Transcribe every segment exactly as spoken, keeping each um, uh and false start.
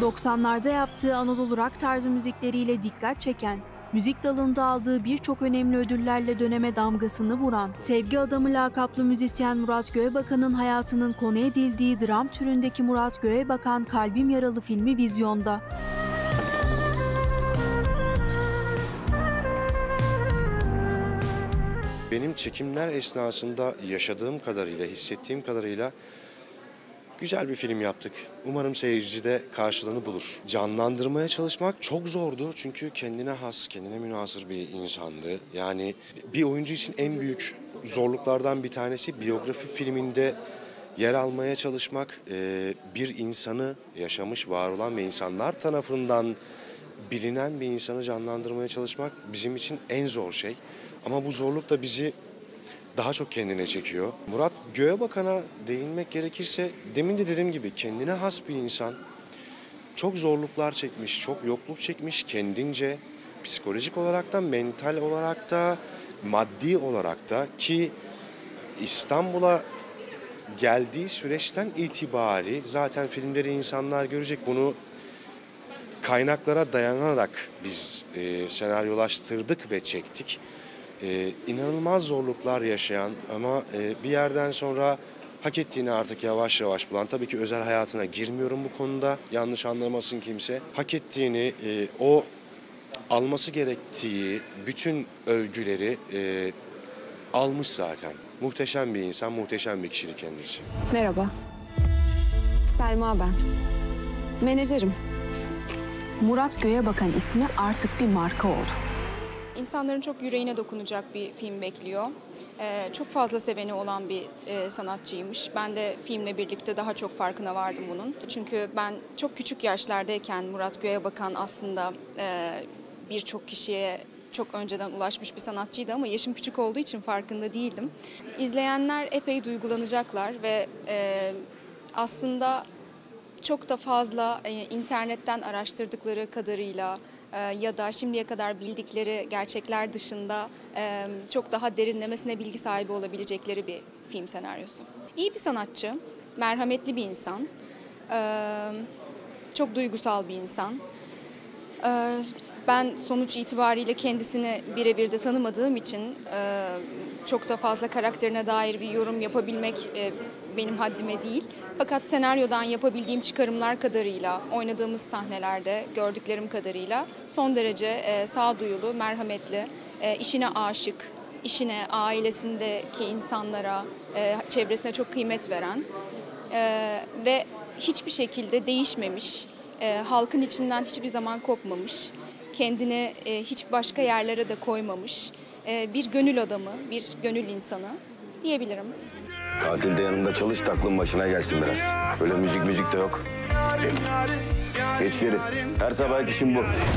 doksanlarda yaptığı Anadolu rock tarzı müzikleriyle dikkat çeken, müzik dalında aldığı birçok önemli ödüllerle döneme damgasını vuran, Sevgi Adamı lakaplı müzisyen Murat Göğebakan'ın hayatının konu edildiği dram türündeki Murat Göğebakan Kalbim Yaralı filmi vizyonda. Benim çekimler esnasında yaşadığım kadarıyla, hissettiğim kadarıyla güzel bir film yaptık. Umarım seyirci de karşılığını bulur. Canlandırmaya çalışmak çok zordu çünkü kendine has, kendine münhasır bir insandı. Yani bir oyuncu için en büyük zorluklardan bir tanesi biyografi filminde yer almaya çalışmak. Bir insanı, yaşamış, var olan ve insanlar tarafından bilinen bir insanı canlandırmaya çalışmak bizim için en zor şey. Ama bu zorluk da bizi daha çok kendine çekiyor. Murat Göğebakan'a değinmek gerekirse demin de dediğim gibi kendine has bir insan. Çok zorluklar çekmiş, çok yokluk çekmiş kendince. Psikolojik olarak da, mental olarak da, maddi olarak da ki İstanbul'a geldiği süreçten itibari zaten filmleri insanlar görecek. Bunu kaynaklara dayanarak biz e, senaryolaştırdık ve çektik. Ee, inanılmaz zorluklar yaşayan ama e, bir yerden sonra hak ettiğini artık yavaş yavaş bulan, tabii ki özel hayatına girmiyorum bu konuda, yanlış anlamasın kimse, hak ettiğini, e, o alması gerektiği bütün övgüleri e, almış zaten. Muhteşem bir insan, muhteşem bir kişilik kendisi. Merhaba. Selma ben. Menajerim. Murat Göğebakan ismi artık bir marka oldu. İnsanların çok yüreğine dokunacak bir film bekliyor. Ee, çok fazla seveni olan bir e, sanatçıymış. Ben de filmle birlikte daha çok farkına vardım bunun. Çünkü ben çok küçük yaşlardayken Murat Göğebakan aslında e, birçok kişiye çok önceden ulaşmış bir sanatçıydı ama yaşım küçük olduğu için farkında değildim. İzleyenler epey duygulanacaklar ve e, aslında çok da fazla e, internetten araştırdıkları kadarıyla ya da şimdiye kadar bildikleri gerçekler dışında çok daha derinlemesine bilgi sahibi olabilecekleri bir film senaryosu. İyi bir sanatçı, merhametli bir insan, çok duygusal bir insan. Ben sonuç itibariyle kendisini birebir de tanımadığım için çok da fazla karakterine dair bir yorum yapabilmek benim haddime değil. Fakat senaryodan yapabildiğim çıkarımlar kadarıyla, oynadığımız sahnelerde gördüklerim kadarıyla son derece sağduyulu, merhametli, işine aşık, işine, ailesindeki insanlara, çevresine çok kıymet veren ve hiçbir şekilde değişmemiş, halkın içinden hiçbir zaman kopmamış, kendini hiç başka yerlere de koymamış bir gönül adamı, bir gönül insanı diyebilirim. Tatilde yanımda çalış da aklın başına gelsin biraz. Böyle müzik müzik de yok. Geç yeri. Her sabah işim bu.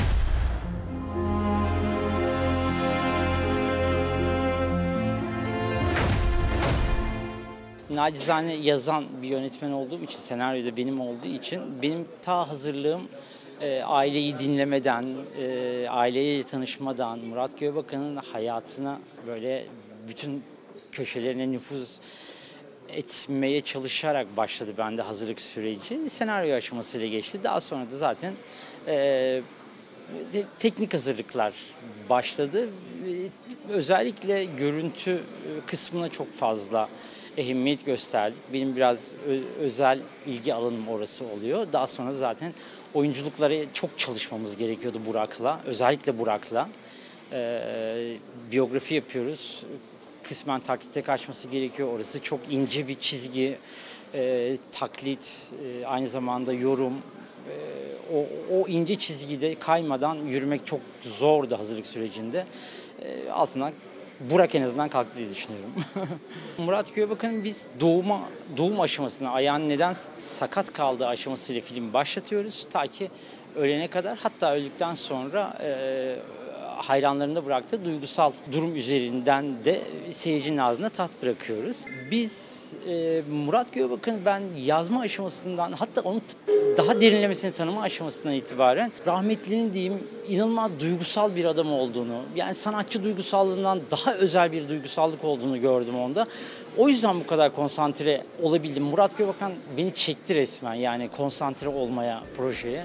Nacizane yazan bir yönetmen olduğum için, senaryoda benim olduğu için benim ta hazırlığım e, aileyi dinlemeden, e, aileyle tanışmadan, Murat Göğebakan'ın hayatına böyle bütün köşelerine nüfuz etmeye çalışarak başladı bende hazırlık süreci. Senaryo aşamasıyla geçti. Daha sonra da zaten e, teknik hazırlıklar başladı. Özellikle görüntü kısmına çok fazla ehemmiyet gösterdik. Benim biraz özel ilgi alanım orası oluyor. Daha sonra da zaten oyunculuklara çok çalışmamız gerekiyordu Burak'la. Özellikle Burak'la. E, biyografi yapıyoruz. Kısmen taklite kaçması gerekiyor. Orası çok ince bir çizgi, e, taklit, e, aynı zamanda yorum. E, o, o ince çizgide kaymadan yürümek çok zordu hazırlık sürecinde. E, altından Burak en azından kalktı diye düşünüyorum. Murat Göğebakan'ın biz doğuma, doğum aşamasına, ayağın neden sakat kaldığı aşamasıyla film başlatıyoruz. Ta ki ölene kadar, hatta öldükten sonra E, hayranlarında bıraktığı duygusal durum üzerinden de seyircinin ağzına tat bırakıyoruz. Biz e, Murat Göğebakan'ı ben yazma aşamasından, hatta onun t- daha derinlemesine tanıma aşamasından itibaren rahmetlinin diyeyim inanılmaz duygusal bir adam olduğunu, yani sanatçı duygusallığından daha özel bir duygusallık olduğunu gördüm onda. O yüzden bu kadar konsantre olabildim. Murat Göğebakan beni çekti resmen, yani konsantre olmaya projeye.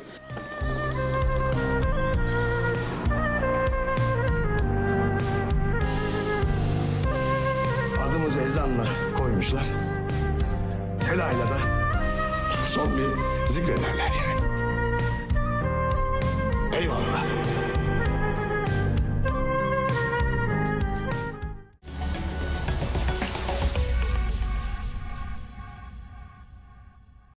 Adımızı ezanla koymuşlar. Telayla da son bir zikrederler yani. Eyvallah.